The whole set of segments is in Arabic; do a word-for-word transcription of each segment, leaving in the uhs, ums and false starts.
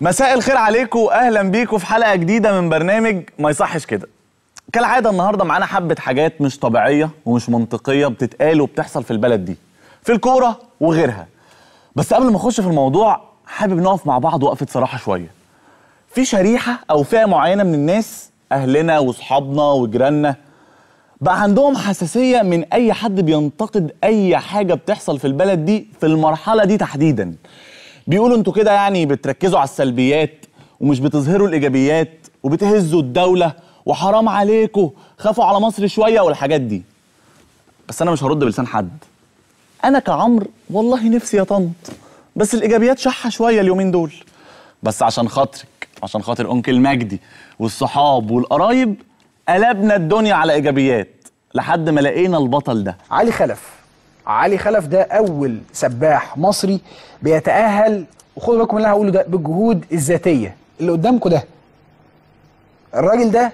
مساء الخير عليكم واهلا بيكم في حلقه جديده من برنامج ما يصحش كده. كالعاده النهارده معانا حبه حاجات مش طبيعيه ومش منطقيه بتتقال وبتحصل في البلد دي، في الكوره وغيرها. بس قبل ما اخش في الموضوع حابب نقف مع بعض وقفه صراحه شويه. في شريحه او فئه معينه من الناس، اهلنا واصحابنا وجيراننا، بقى عندهم حساسيه من اي حد بينتقد اي حاجه بتحصل في البلد دي في المرحله دي تحديدا. بيقولوا انتوا كده يعني بتركزوا على السلبيات ومش بتظهروا الايجابيات وبتهزوا الدوله وحرام عليكم، خافوا على مصر شويه والحاجات دي. بس انا مش هرد بلسان حد. انا كعمر والله نفسي يا طنط، بس الايجابيات شحه شويه اليومين دول. بس عشان خاطرك، عشان خاطر انكل مجدي والصحاب والقرايب، قلبنا الدنيا على ايجابيات لحد ما لقينا البطل ده. علي خلف. علي خلف ده اول سباح مصري بيتأهل، وخدوا بالكم من اللي هقوله ده، بالجهود الذاتيه. اللي قدامكم ده الراجل ده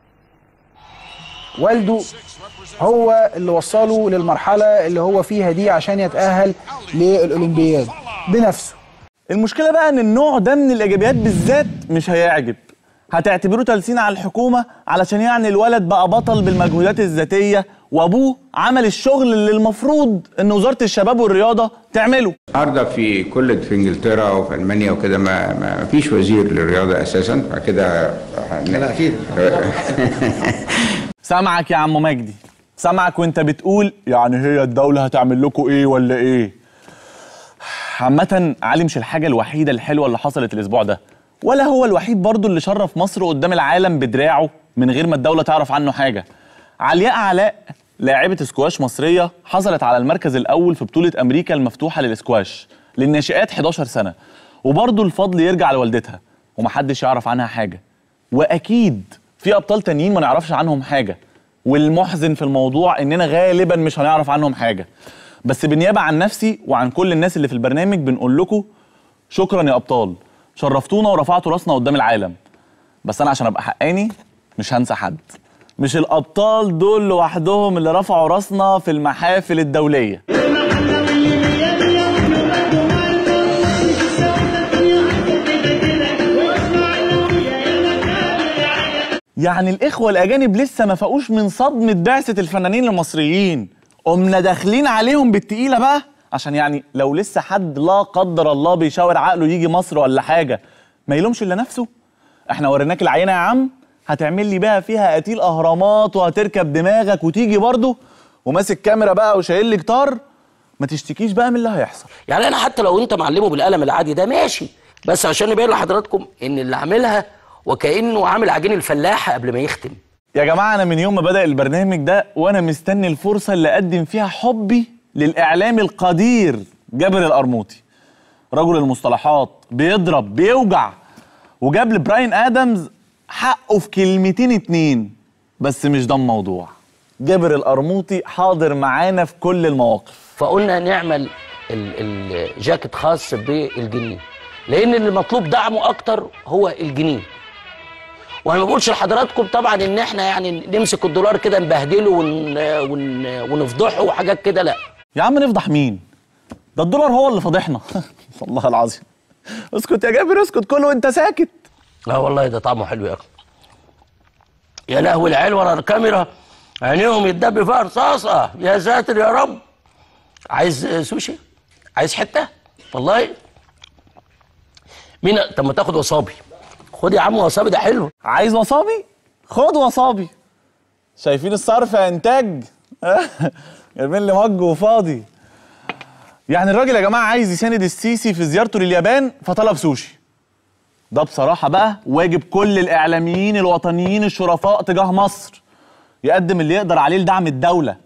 والده هو اللي وصله للمرحله اللي هو فيها دي عشان يتأهل للاولمبياد بنفسه. المشكله بقى ان النوع ده من الايجابيات بالذات مش هيعجب. هتعتبروه تلسين على الحكومه علشان يعني الولد بقى بطل بالمجهودات الذاتيه وابوه عمل الشغل اللي المفروض ان وزاره الشباب والرياضه تعمله. النهارده في كل في انجلترا وفي المانيا وكده ما ما فيش وزير للرياضه اساسا، فكده لا اكيد. سامعك يا عم مجدي، سامعك وانت بتقول يعني هي الدوله هتعمل لكم ايه ولا ايه. عامه علي مش الحاجه الوحيده الحلوه اللي حصلت الاسبوع ده، ولا هو الوحيد برضو اللي شرف مصر قدام العالم بدراعه من غير ما الدوله تعرف عنه حاجه. علياء علاء لاعبة سكواش مصرية حصلت على المركز الأول في بطولة أمريكا المفتوحة للسكواش للناشئات حداشر سنة، وبرضه الفضل يرجع لوالدتها ومحدش يعرف عنها حاجة. وأكيد في أبطال تانيين ما نعرفش عنهم حاجة، والمحزن في الموضوع إننا غالبا مش هنعرف عنهم حاجة. بس بالنيابة عن نفسي وعن كل الناس اللي في البرنامج بنقول لكم شكرا يا أبطال، شرفتونا ورفعتوا راسنا قدام العالم. بس أنا عشان أبقى حقاني مش هنسى حد. مش الأبطال دول لوحدهم اللي رفعوا راسنا في المحافل الدولية. يعني الإخوة الأجانب لسه ما فاقوش من صدمة بعثة الفنانين المصريين، قمنا داخلين عليهم بالتقيلة بقى، عشان يعني لو لسه حد لا قدر الله بيشاور عقله يجي مصر ولا حاجة ما يلومش إلا نفسه. احنا وريناك العينة يا عم، هتعمل لي بقى فيها قتيل اهرامات وهتركب دماغك وتيجي برضه وماسك كاميرا بقى وشايل لي جتار، ما تشتكيش بقى من اللي هيحصل. يعني انا حتى لو انت معلمه بالقلم العادي ده ماشي، بس عشان نبين لحضراتكم ان اللي عاملها وكانه عامل عجين الفلاحه قبل ما يختم. يا جماعه انا من يوم ما بدأ البرنامج ده وانا مستني الفرصه اللي اقدم فيها حبي للاعلامي القدير جابر القرموطي. رجل المصطلحات، بيضرب بيوجع، وجاب لبراين ادمز حقه في كلمتين اتنين. بس مش ده الموضوع. جابر القرموطي حاضر معانا في كل المواقف. فقلنا نعمل الجاكيت خاص بالجنين، لان اللي مطلوب دعمه اكتر هو الجنين. وانا ما بقولش لحضراتكم طبعا ان احنا يعني نمسك الدولار كده نبهدله ون... ون... ونفضحه وحاجات كده، لا يا عم نفضح مين؟ ده الدولار هو اللي فضحنا. والله العظيم. اسكت يا جابر اسكت، كله وانت ساكت. لا والله ده طعمه حلو يا اخي. يا لهوي العيال ورا الكاميرا عينيهم يتدب فيها رصاصه، يا ساتر يا رب. عايز سوشي؟ عايز حته؟ والله مين؟ طب ما تاخد وصابي. خد يا عم وصابي ده حلو. عايز وصابي؟ خد وصابي. شايفين الصرف يا انتاج؟ جايبين لي مج وفاضي. يعني الراجل يا جماعه عايز يساند السيسي في زيارته لليابان فطلب سوشي. ده بصراحة بقى واجب كل الإعلاميين الوطنيين الشرفاء تجاه مصر، يقدم اللي يقدر عليه لدعم الدولة.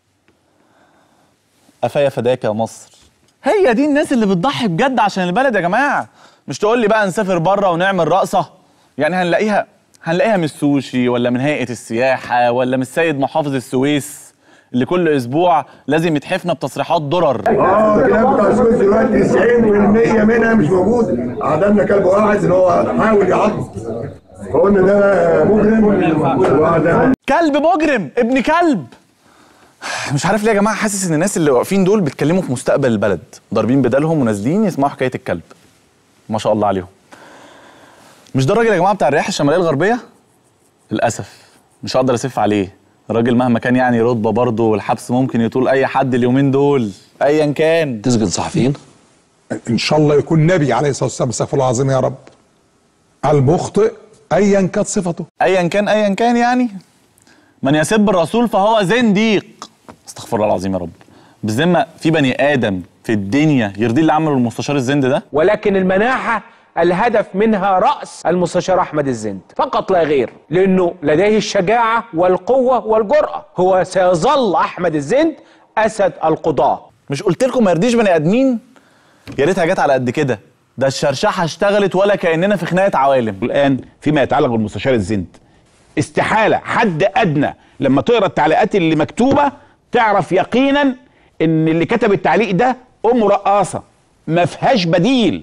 قفايا فداك يا مصر. هي دي الناس اللي بتضحي بجد عشان البلد يا جماعة. مش تقول لي بقى نسافر بره ونعمل رقصة، يعني هنلاقيها هنلاقيها من السوشي ولا من هيئة السياحة ولا من السيد محافظ السويس اللي كل اسبوع لازم يتحفنا بتصريحات درر. اه الكلاب بتاع السويس دلوقتي تسعين بالمية منها مش موجوده. عدمنا كلب واحد ان هو حاول يعض، فقلنا ده مجرم. كلب مجرم ابن كلب. مش عارف ليه يا جماعه حاسس ان الناس اللي واقفين دول بيتكلموا في مستقبل البلد، ضاربين بدالهم ونازلين يسمعوا حكايه الكلب. ما شاء الله عليهم. مش ده الراجل يا جماعه بتاع الرياح الشماليه الغربيه؟ للاسف مش هقدر اسف عليه، الراجل مهما كان يعني رتبه برضه والحبس ممكن يطول اي حد اليومين دول ايا كان. تسجن صحفيين؟ ان شاء الله يكون نبي عليه الصلاه والسلام، استغفر الله العظيم يا رب. المخطئ ايا كانت صفته، ايا كان ايا كان يعني من يسب الرسول فهو زنديق. استغفر الله العظيم يا رب. بالذمه في بني ادم في الدنيا يرضي اللي عمله المستشار الزند ده؟ ولكن المناحة الهدف منها رأس المستشار أحمد الزند فقط لا غير، لأنه لديه الشجاعة والقوة والجرأة. هو سيظل أحمد الزند أسد القضاة. مش قلت لكم ما يرضيش بني ادمين؟ يا ريتها جت على قد كده، ده الشرشحه اشتغلت ولا كاننا في خناقه عوالم. الان فيما يتعلق بالمستشار الزند استحاله حد ادنى لما تقرا التعليقات اللي مكتوبه تعرف يقينا ان اللي كتب التعليق ده ام رقاصه ما فيهاش بديل،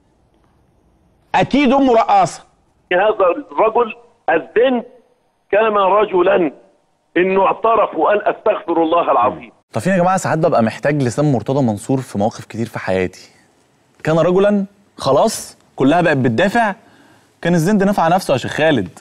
اكيد ام رقاصه. هذا الرجل الزند كان رجلا انه اعترف وقال استغفر الله العظيم. طب فين يا جماعه ساعات ببقى محتاج لسان مرتضى منصور في مواقف كتير في حياتي. كان رجلا خلاص كلها بقت بتدافع، كان الزند نفع نفسه يا شيخ خالد.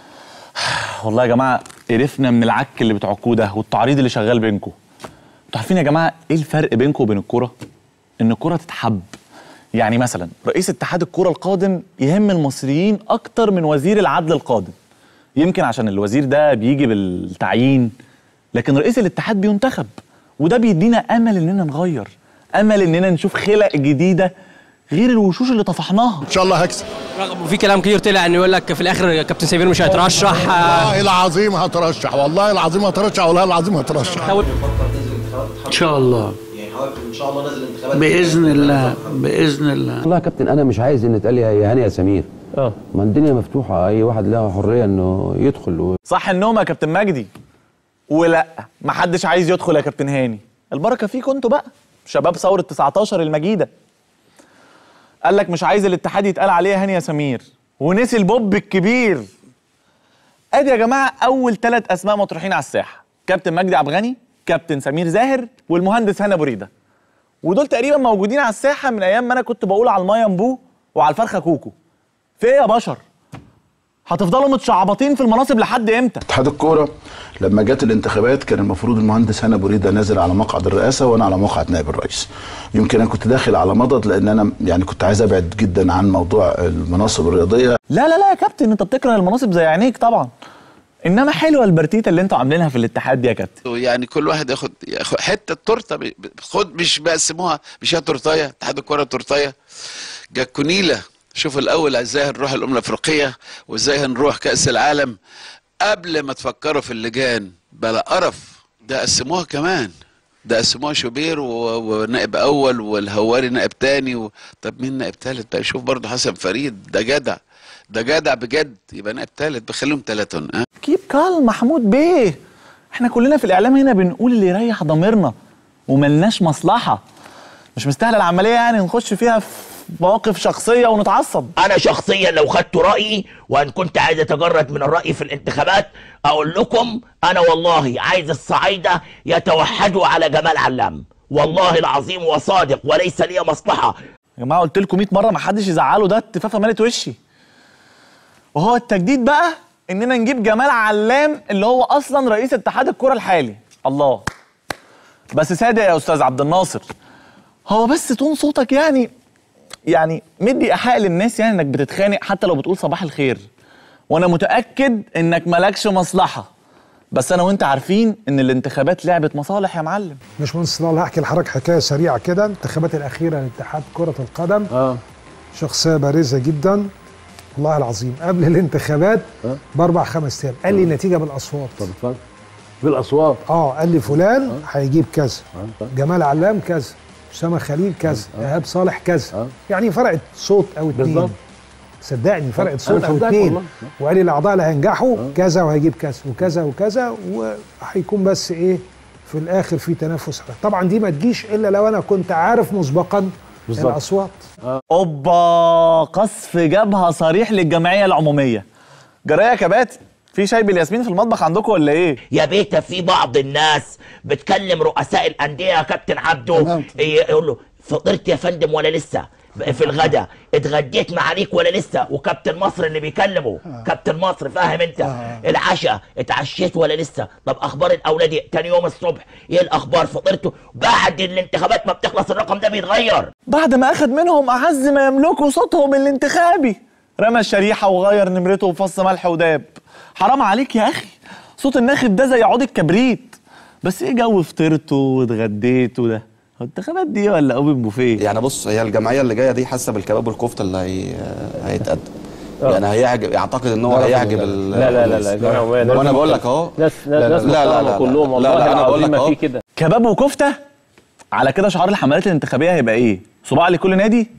والله يا جماعه قرفنا من العك اللي بتعكوه ده والتعريض اللي شغال بينكم. انتوا عارفين يا جماعه ايه الفرق بينكم وبين الكوره؟ ان الكوره تتحب. يعني مثلا رئيس اتحاد الكوره القادم يهم المصريين اكتر من وزير العدل القادم، يمكن عشان الوزير ده بيجي بالتعيين، لكن رئيس الاتحاد بينتخب، وده بيدينا امل اننا نغير، امل اننا نشوف خلق جديده غير الوشوش اللي طفحناها. ان شاء الله هكسب. وفي كلام كتير طلع انه يقول لك في الاخر كابتن سمير مش هيترشح. والله العظيم هترشح، والله العظيم هترشح، والله العظيم هترشح. ان شاء الله. يعني حضرتك ان شاء الله نازل الانتخابات باذن الله باذن الله. والله يا كابتن انا مش عايز ان اتقال يا هاني يا سمير. اه ما الدنيا مفتوحه، اي واحد له حريه انه يدخل و... صح النوم يا كابتن مجدي. ولا محدش عايز يدخل يا كابتن هاني. البركه فيكم انتوا بقى شباب ثوره تسعتاشر المجيده. قال لك مش عايز الاتحاد يتقال عليه يا هاني يا سمير، ونسي البوب الكبير. ادي يا جماعه اول ثلاث اسماء مطروحين على الساحه، كابتن مجدي عبد الغني، كابتن سمير زاهر، والمهندس هاني ابو ريده. ودول تقريبا موجودين على الساحه من ايام ما انا كنت بقول على المايه مبو وعلى الفرخه كوكو. في ايه يا بشر؟ هتفضلوا متشعبطين في المناصب لحد امتى؟ اتحاد الكوره لما جت الانتخابات كان المفروض المهندس هاني ابو ريده نازل على مقعد الرئاسه وانا على مقعد نائب الرئيس. يمكن انا كنت داخل على مضض لان انا يعني كنت عايز ابعد جدا عن موضوع المناصب الرياضيه. لا لا لا يا كابتن، انت بتكره المناصب زي عينيك طبعا. انما حلوه البرتيته اللي انتوا عاملينها في الاتحاد دي يا كابتن. يعني كل واحد ياخد ياخد حته تورته، خد مش بيقسموها، مش هي تورتايه، اتحاد الكوره تورتايه. جاكونيلا شوف الاول ازاي هنروح الامم الافريقيه وازاي هنروح كاس العالم قبل ما تفكروا في اللجان. بلا قرف، ده قسموها كمان، ده قسموها شوبير ونائب اول والهواري نائب تاني و... طب مين نائب تالت بقى؟ شوف برضه حسن فريد ده جدع، ده جدع بجد، يبقى نائب تالت بخليهم ثلاثه. أه؟ كيب كالم محمود بيه، احنا كلنا في الاعلام هنا بنقول اللي يريح ضميرنا وملناش مصلحه. مش مستاهله العمليه يعني نخش فيها في مواقف شخصيه ونتعصب. انا شخصيا لو خدت رايي وان كنت عايز اتجرد من الراي في الانتخابات اقول لكم انا والله عايز الصعايده يتوحدوا على جمال علام، والله العظيم وصادق وليس لي مصلحه. يا جماعه قلت لكم مية مره ما حدش يزعله، ده اتفاقه مالت وشي. وهو التجديد بقى اننا نجيب جمال علام اللي هو اصلا رئيس اتحاد الكره الحالي. الله. بس صادق يا استاذ عبد الناصر، هو بس تون صوتك يعني يعني مدي ايحاء للناس يعني انك بتتخانق حتى لو بتقول صباح الخير، وانا متاكد انك مالكش مصلحه، بس انا وانت عارفين ان الانتخابات لعبه مصالح يا معلم. مش مهندس الله، هحكي لحضرتك حكايه سريعه كده. الانتخابات الاخيره لاتحاد كره القدم اه شخصيه بارزه جدا والله العظيم قبل الانتخابات أه؟ باربع خمس ايام قال لي النتيجه بالاصوات. طب اتفضل. بالاصوات؟ اه قال لي فلان هيجيب أه؟ كذا، أه؟ جمال علام كذا، اسامه خليل كذا، ايهاب صالح كذا، أه؟ يعني فرقت صوت او اتنين بالظبط. صدقني فرقت صوت او اتنين، وقال لي الاعضاء اللي هينجحوا أه؟ كذا وهيجيب كذا وكذا وكذا، وهيكون بس ايه في الاخر في تنافس. طبعا دي ما تجيش الا لو انا كنت عارف مسبقا بالظبط الاصوات. اوبا، قصف جبهه صريح للجمعيه العموميه. جرايه يا كباتن، في شاي بالياسمين في المطبخ عندكم ولا ايه؟ يا بيتا في بعض الناس بتكلم رؤساء الانديه يا كابتن عبده يقول له فطرت يا فندم ولا لسه؟ في الغداء اتغديت مع عليك ولا لسه؟ وكابتن مصر اللي بيكلمه آه. كابتن مصر فاهم انت؟ آه. العشاء اتعشيت ولا لسه؟ طب اخبار الاولاد تاني يوم الصبح ايه الاخبار؟ فطرتوا؟ بعد الانتخابات ما بتخلص الرقم ده بيتغير. بعد ما اخد منهم اعز ما يملكوا صوتهم الانتخابي رمى الشريحه وغير نمرته وفص ملح وداب. حرام عليك يا اخي، صوت الناخب ده زي عود الكبريت. بس ايه جو فطرتوا واتغديتوا ده؟ هو الانتخابات دي ولا اوبن بوفيه؟ يعني بص، هي الجمعيه اللي جايه دي حاسه بالكباب والكفته اللي هي هيتقدم. يعني هيعجب، اعتقد ان هو هيعجب ال لا لا لا لا وانا بقول لك اهو ناس ناس لا لا لا كلهم والله انا بقول لك اهو كده كباب وكفته. على كده شعار الحملات الانتخابيه هيبقى ايه؟ صباع لكل نادي؟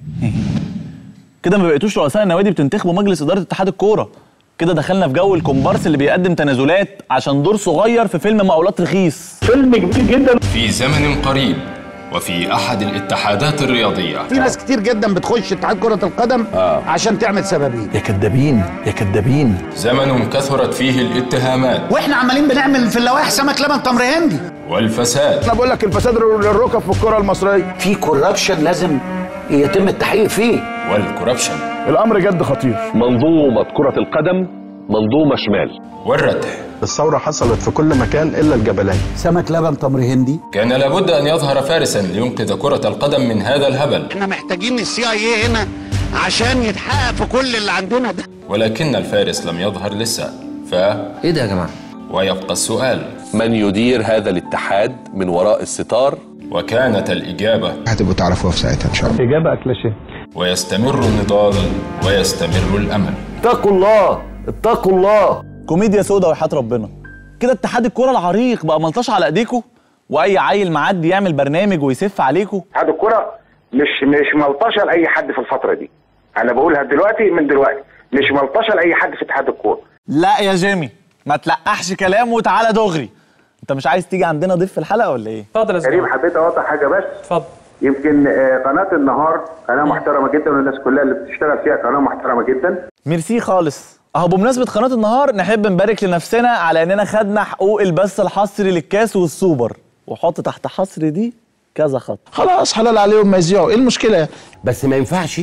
كده ما بقيتوش رؤساء النوادي بتنتخبوا مجلس اداره اتحاد الكوره. كده دخلنا في جو الكومبارس اللي بيقدم تنازلات عشان دور صغير في فيلم مقاولات رخيص. فيلم كبير جدا. في زمن قريب وفي احد الاتحادات الرياضيه في ناس كتير جدا بتخش اتحاد كره القدم آه. عشان تعمل سبابين. يا كدابين يا كدابين. زمن كثرت فيه الاتهامات واحنا عمالين بنعمل في اللوائح سمك لبن تمر هندي. والفساد. انا بقول لك الفساد للركب في الكره المصريه. في كوربشن لازم يتم التحقيق فيه. والكوربشن الامر جد خطير. منظومه كره القدم منظومه شمال. والردح. الثوره حصلت في كل مكان الا الجبلين. سمك لبن تمر هندي. كان لابد ان يظهر فارسا لينقذ كره القدم من هذا الهبل. احنا محتاجين السي اي اي هنا عشان يتحقق في كل اللي عندنا ده. ولكن الفارس لم يظهر لسه. ف ايه ده يا جماعه؟ ويبقى السؤال، من يدير هذا الاتحاد من وراء الستار؟ وكانت الإجابة هتبقوا تعرفوها في ساعتها إن شاء الله. إجابة أكلاشيه. ويستمر النضال ويستمر الأمل. اتقوا الله اتقوا الله. كوميديا سودا وحياة ربنا. كده اتحاد الكرة العريق بقى ملطش على ايديكوا، واي عيل معدي يعمل برنامج ويسف عليكوا. اتحاد الكرة مش مش ملطشه لاي حد في الفترة دي. انا بقولها دلوقتي من دلوقتي، مش ملطشه لاي حد في اتحاد الكرة. لا يا جيمي ما تلقحش كلام وتعالى دغري. انت مش عايز تيجي عندنا ضيف في الحلقة ولا ايه؟ اتفضل يا كريم. حبيت اوضح حاجة بس. اتفضل. يمكن قناة النهار قناة محترمة جدا، والناس كلها اللي بتشتغل فيها قناة محترمة جدا. ميرسي خالص. اهو بمناسبة قناة النهار نحب نبارك لنفسنا على اننا خدنا حقوق البث الحصري للكاس والسوبر، وحط تحت حصر دي كذا خط. خلاص حلال عليهم ما يذيعوا، ايه المشكلة؟ بس ما ينفعش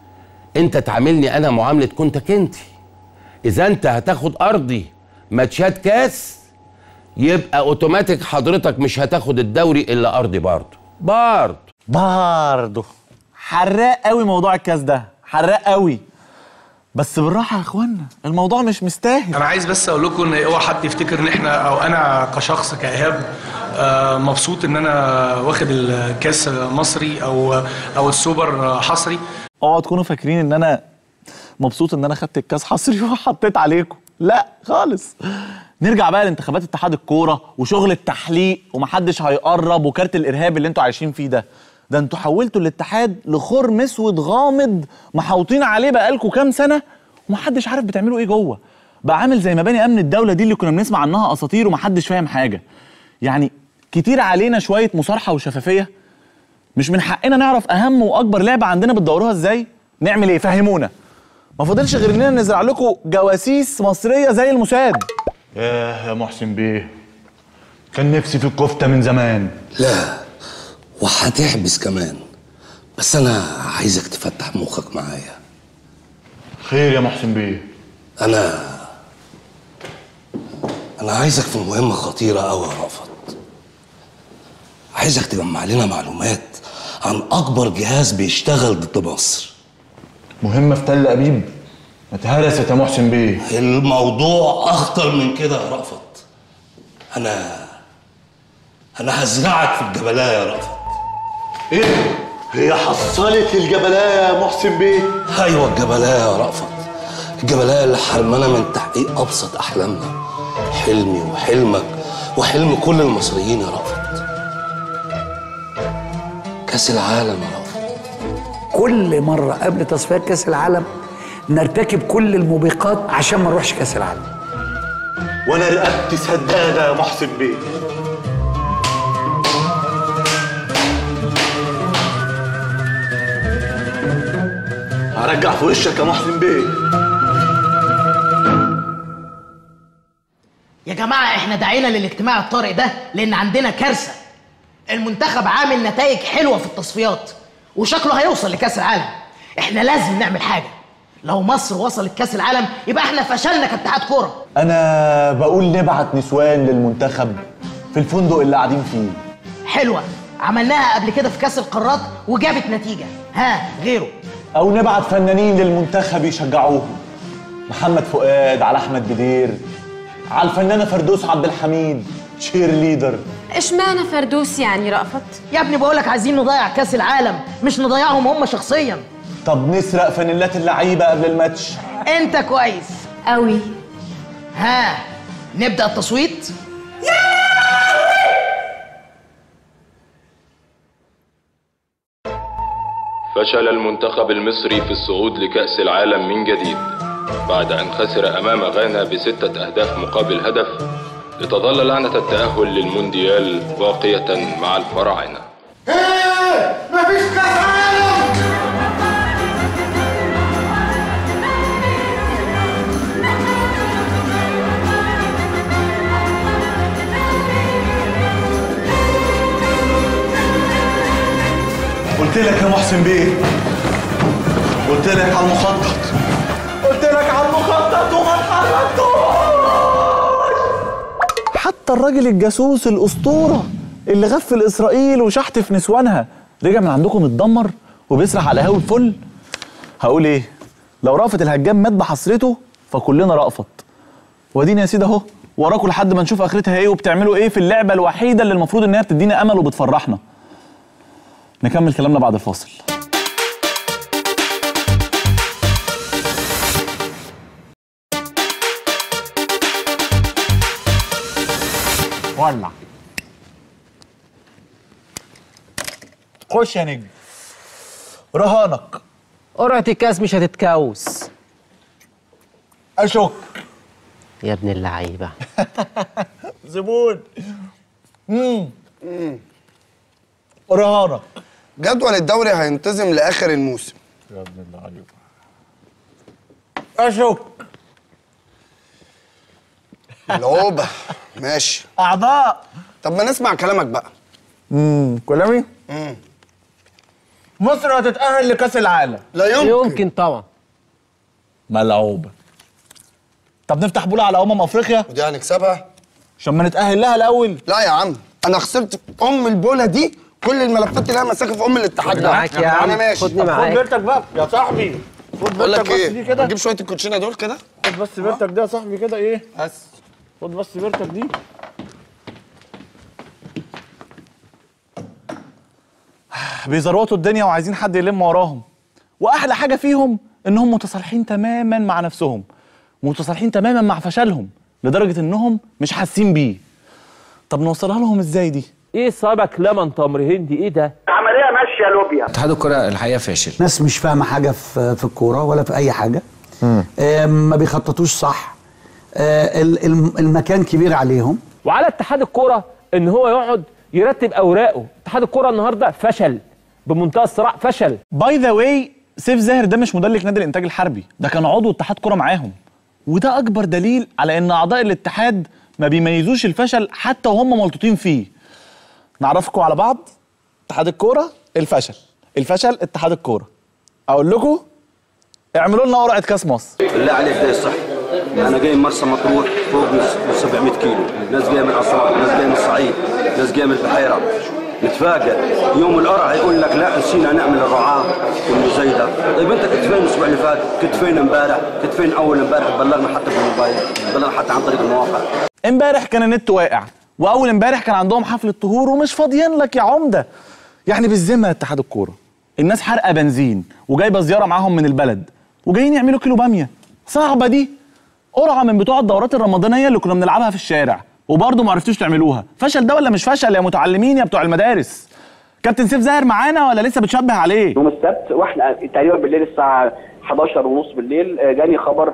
انت تعاملني انا معاملة كنتك انت. اذا انت هتاخد ارضي ماتشات كاس يبقى اوتوماتيك حضرتك مش هتاخد الدوري الا ارضي برضه. برضه برضه حراق قوي موضوع الكاس ده، حراق قوي. بس بالراحه يا اخوانا، الموضوع مش مستاهل. انا عايز بس اقول لكم ان اوعى حد يفتكر ان احنا او انا كشخص كايهاب آه مبسوط ان انا واخد الكاس مصري او او السوبر حصري. اوعوا تكونوا فاكرين ان انا مبسوط ان انا خدت الكاس حصري وحطيت عليكم، لا خالص. نرجع بقى لانتخابات اتحاد الكوره وشغل التحليق ومحدش هيقرب وكارت الارهاب اللي انتوا عايشين فيه ده. ده انتوا حولتوا الاتحاد لخرم اسود غامض محاوطين عليه بقالكوا كام سنه ومحدش عارف بتعملوا ايه جوه. بقى عامل زي مباني امن الدوله دي اللي كنا بنسمع عنها اساطير ومحدش فاهم حاجه. يعني كتير علينا شويه مصارحه وشفافيه. مش من حقنا نعرف اهم واكبر لعبه عندنا بتدوروها ازاي؟ نعمل ايه؟ فهمونا. ما فاضلش غير اننا نزرع لكم جواسيس مصريه زي الموساد. ياه يا محسن بيه، كان نفسي في الكفته من زمان. لا وهتحبس كمان، بس انا عايزك تفتح مخك معايا. خير يا محسن بيه؟ انا انا عايزك في مهمه خطيره قوي يا رأفت. عايزك تجمع لنا معلومات عن اكبر جهاز بيشتغل ضد مصر. مهمه في تل ابيب؟ ما اتهرست يا محسن بيه. الموضوع اخطر من كده يا رأفت. انا انا هزرعك في الجبلايه يا رأفت. ايه؟ هي حصلت الجبلايه يا محسن بيه؟ ايوه الجبلايه يا رأفت، الجبلايه اللي حرمنا من تحقيق ابسط احلامنا، حلمي وحلمك وحلم كل المصريين يا رأفت. كاس العالم يا رأفت. كل مره قبل تصفيات كاس العالم نرتكب كل الموبقات عشان ما نروحش كاس العالم. وانا رقبتي سداده يا محسن بيه. هرجع في وشك يا محسن بيه. يا جماعه احنا دعينا للاجتماع الطارئ ده لان عندنا كارثه. المنتخب عامل نتائج حلوه في التصفيات وشكله هيوصل لكاس العالم. احنا لازم نعمل حاجه، لو مصر وصلت كاس العالم يبقى احنا فشلنا كاتحاد كوره. انا بقول نبعت نسوان للمنتخب في الفندق اللي قاعدين فيه. حلوه، عملناها قبل كده في كاس القارات وجابت نتيجه. ها غيره؟ او نبعت فنانين للمنتخب يشجعوهم، محمد فؤاد على احمد بدير على الفنانه فردوس عبد الحميد تشير ليدر. اشمعنى فردوس يعني رأفت؟ يا ابني بقولك عايزين نضيع كاس العالم مش نضيعهم هم شخصيا. طب نسرق فانيلات اللعيبه قبل الماتش. انت كويس قوي. ها نبدأ التصويت؟ فشل المنتخب المصري في الصعود لكأس العالم من جديد بعد أن خسر أمام غانا بستة أهداف مقابل هدف، لتظل لعنة التأهل للمونديال باقية مع الفراعنة. ايه مفيش كاس عالم. قلت لك يا محسن بيه، قلت لك على المخطط، قلت لك على المخطط وما اتحركتوش. حتى الراجل الجاسوس الاسطوره اللي غفل اسرائيل وشحت في نسوانها رجع من عندكم متدمر وبيسرح على هاوي الفل. هقول ايه؟ لو رأفت الهجام مات بحسرته فكلنا رأفت. وادينا يا سيدي اهو وراكم لحد ما نشوف اخرتها ايه وبتعملوا ايه في اللعبه الوحيده اللي المفروض انها بتدينا امل وبتفرحنا. نكمل كلامنا بعد الفاصل. ولع. خش يا نجم. رهانك. قرعة الكاس مش هتتكوس. اشك. يا ابن اللعيبة. زبون. امم رهانك. جدول الدوري هينتظم لاخر الموسم. يا ابن اللعيبة. اشك. العوبة. ماشي. اعضاء. طب ما نسمع كلامك بقى. امم كلامي؟ امم مصر هتتأهل لكأس العالم. لا يمكن. يمكن طبعا. ملعوبة. طب نفتح بوله على أمم أفريقيا؟ ودي هنكسبها؟ عشان ما نتأهل لها الأول؟ لا يا عم، أنا خسرت أم البوله دي كل الملفات اللي أنا ماسكها في أم الاتحاد ده. معاك يا عم. أنا ماشي. خدني معاك. خد بيرتك بقى يا صاحبي. خد بقول بيرتك لك بس إيه؟ دي كده. نجيب شوية الكوتشينة دول كده؟ خد بس بيرتك ده يا صاحبي كده إيه؟ بس. خد بس بيرتك دي. بيزروتوا الدنيا وعايزين حد يلم وراهم. واحلى حاجه فيهم انهم متصالحين تماما مع نفسهم، متصالحين تماما مع فشلهم لدرجه انهم مش حاسين بيه. طب نوصلها لهم ازاي دي؟ ايه صابك لمن تمر هندي؟ ايه ده؟ عمليه ماشيه لوبيا. اتحاد الكره الحقيقه فاشل. ناس مش فاهمه حاجه في في الكوره ولا في اي حاجه. آه ما بيخططوش صح. آه المكان كبير عليهم. وعلى اتحاد الكوره ان هو يقعد يرتب اوراقه. اتحاد الكوره النهارده فشل بمنتهى الصراحه، فشل. باي ذا واي سيف زاهر ده مش مدلك نادي الانتاج الحربي، ده كان عضو اتحاد كوره معاهم. وده اكبر دليل على ان اعضاء الاتحاد ما بيميزوش الفشل حتى وهم ملطوطين فيه. نعرفكم على بعض. اتحاد الكوره الفشل، الفشل اتحاد الكوره. اقول لكم اعملوا لنا قرعه كاس مصر. بالله عليك ده صح. انا جاي من مرسى مطروح فوق من سبعمية كيلو، ناس جايه من اسوان، ناس جايه من الصعيد، ناس جايه من البحيره. نتفاجئ يوم القرعه يقول لك لا نسينا نعمل الرعاه والمزايده. طيب انت كنت فين الاسبوع اللي فات؟ كنت فين امبارح؟ كنت فين اول امبارح؟ بلغنا حتى بالموبايل، بلغنا حتى عن طريق المواقع. امبارح كان النت واقع، واول امبارح كان عندهم حفله طهور ومش فاضيين لك يا عمده. يعني بالذمه اتحاد الكوره، الناس حارقه بنزين وجايبه زياره معاهم من البلد وجايين يعملوا كيلو باميه. صعبه دي. قرعه من بتوع الدورات الرمضانيه اللي كنا بنلعبها في الشارع وبرضه ما عرفتوش تعملوها. فشل ده ولا مش فشل يا متعلمين يا بتوع المدارس؟ كابتن سيف زاهر معانا ولا لسه بتشبه عليه؟ يوم السبت واحنا تقريبا بالليل الساعه حداشر ونص بالليل جاني خبر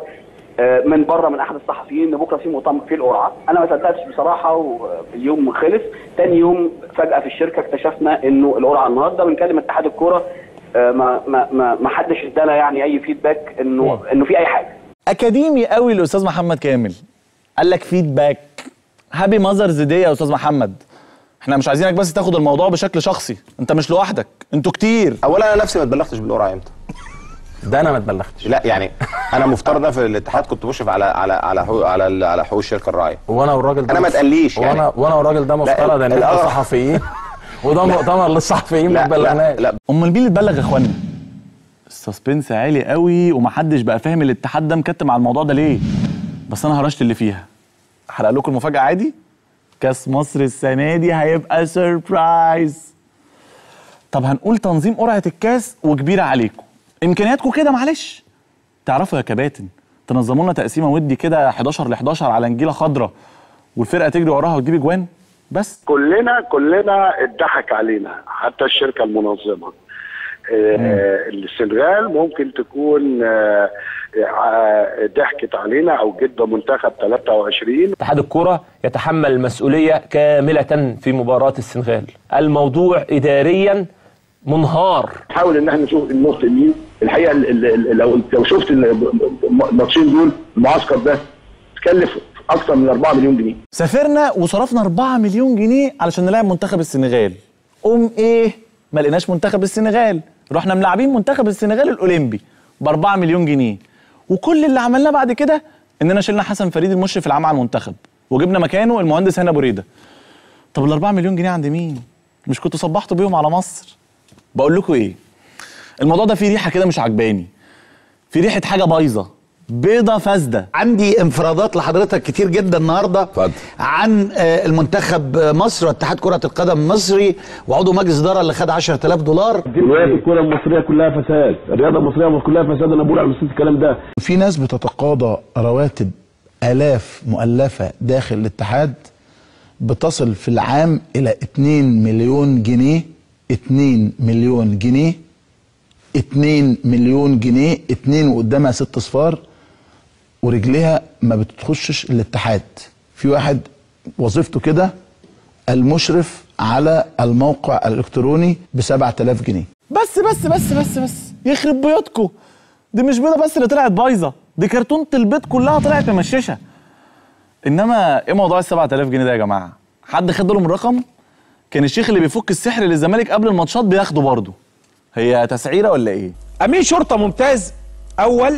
من بره من احد الصحفيين ان بكره في مؤتمر في القرعه. انا ما صدقتش بصراحه واليوم خلص. ثاني يوم فجاه في الشركه اكتشفنا انه القرعه النهارده. بنكلم اتحاد الكوره ما ما ما ما حدش ادانا يعني اي فيدباك انه انه في اي حاجه. اكاديمي قوي الاستاذ محمد كامل قال لك فيدباك. هابي ماذرز داي يا استاذ محمد. احنا مش عايزينك بس تاخد الموضوع بشكل شخصي، انت مش لوحدك، انتوا كتير. اولا انا نفسي ما اتبلغتش بالقرعه امتى؟ ده انا ما اتبلغتش. لا يعني انا مفترض انا في الاتحاد كنت بشرف على على على حقوق على على حقوق الشركه الراعيه. وانا والراجل ده انا ما اتقاليش يعني. وانا وانا والراجل ده مفترض ان احنا صحفيين وده مؤتمر للصحفيين ما اتبلغناش. لا امال مين اللي اتبلغ يا اخوانا؟ السسبنس عالي قوي ومحدش بقى فاهم الاتحاد ده مكتم على الموضوع ده ليه. بس انا هرشت اللي فيها. هحرق لكم المفاجاه عادي. كاس مصر السنه دي هيبقى سربرايز. طب هنقول تنظيم قرعه الكاس وكبيره عليكم، امكانياتكم كده معلش. تعرفوا يا كباتن تنظموا لنا تقسيمه ودي كده حداشر ل حداشر على نجيله خضراء والفرقه تجري وراها وتجيب اجوان بس. كلنا كلنا اتضحك علينا، حتى الشركه المنظمه. آه السنغال ممكن تكون آه آه ضحكت علينا او جد منتخب ثلاثة وعشرين. اتحاد الكرة يتحمل المسؤولية كاملة في مباراة السنغال. الموضوع إداريا منهار. نحاول ان احنا نشوف النقطة مين. الحقيقة لو لو شفت الماتشين دول المعسكر ده تكلف اكثر من أربعة مليون جنيه. سافرنا وصرفنا أربعة مليون جنيه علشان نلاعب منتخب السنغال. قوم ايه؟ ما لقيناش منتخب السنغال، رحنا ملاعبين منتخب السنغال الاولمبي ب أربعة مليون جنيه. وكل اللي عملناه بعد كده اننا شلنا حسن فريد المشرف العام على المنتخب وجبنا مكانه المهندس هاني ابو ريده. طب ال أربعة مليون جنيه عند مين؟ مش كنتوا صبحتوا بيهم على مصر؟ بقول لكم ايه؟ الموضوع ده فيه ريحه كده مش عجباني. في ريحه حاجه بايظه، بيضه فاسده. عندي انفرادات لحضرتك كتير جدا النهارده. اتفضل. عن المنتخب مصر واتحاد كره القدم المصري وعضو مجلس اداره اللي خد عشرة آلاف دولار. دلوقتي الكره المصريه كلها فساد، الرياضه المصريه كلها فساد، انا بقول على مسؤوليه الكلام ده. في ناس بتتقاضى رواتب آلاف مؤلفه داخل الاتحاد بتصل في العام الى اتنين مليون جنيه. اتنين مليون جنيه. اتنين مليون جنيه. اتنين وقدامها ست صفار ورجليها ما بتخشش الاتحاد. في واحد وظيفته كده المشرف على الموقع الالكتروني ب سبعة آلاف جنيه. بس بس بس بس بس يخرب بيوتكم، دي مش بيضه بس اللي طلعت بايظه، دي كرتونه البيض كلها طلعت ممششه. انما ايه موضوع ال سبعة آلاف جنيه ده يا جماعه؟ حد خد باله من الرقم؟ كان الشيخ اللي بيفك السحر للزمالك قبل الماتشات بياخده برضه. هي تسعيره ولا ايه؟ امين شرطه ممتاز اول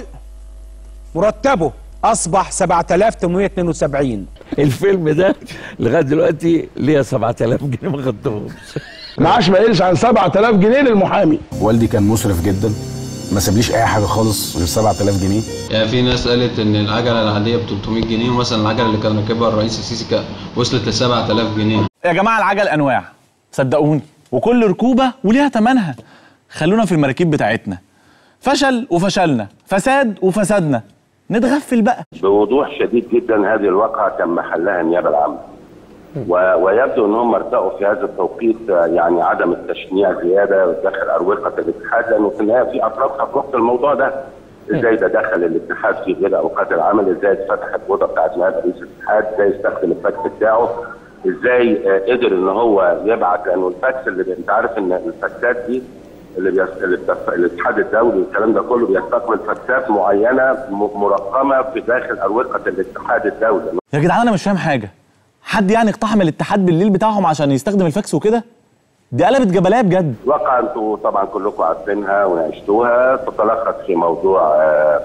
مرتبه اصبح سبعة آلاف وثمانمائة واثنين وسبعين. الفيلم ده لغايه دلوقتي ليا سبعة آلاف جنيه ما خدتهمش. معاش ما يقلش عن سبعة آلاف جنيه للمحامي. والدي كان مسرف جدا، ما سابليش اي حاجه خالص غير سبعة آلاف جنيه. يعني في ناس قالت ان العجله العاديه ب ثلاثمائة جنيه ومثلا العجله اللي كان راكبها الرئيس السيسي وصلت ل سبعة آلاف جنيه. يا جماعه العجل انواع صدقوني، وكل ركوبه وليها ثمنها. خلونا في المراكيب بتاعتنا. فشل وفشلنا، فساد وفسدنا، نتغفل بقى. بوضوح شديد جدا هذه الواقعه تم حلها النيابه العامه. ويبدو ان هم ارتأوا في هذا التوقيت يعني عدم التشنيع زياده داخل اروقه الاتحاد، لانه في النهايه في اطراف هتروح في الموضوع ده. ازاي ده دخل الاتحاد في غير اوقات العمل، ازاي اتفتحت الاوضه بتاعت نائب رئيس الاتحاد، ازاي استخدم الفاكس بتاعه، ازاي قدر ان هو يبعت، لانه الفاكس اللي انت عارف ان الفاكسات دي اللي بيس... الاتحاد الدولي والكلام ده كله بيستقبل فاكسات معينه مرقمه في داخل اروقه الاتحاد الدولي. يا جدعان انا مش فاهم حاجه. حد يعني اقتحم الاتحاد بالليل بتاعهم عشان يستخدم الفاكس وكده؟ دي قلبت جبلايه بجد. واقعه انتوا طبعا كلكم عارفينها وناقشتوها، تتلخص في موضوع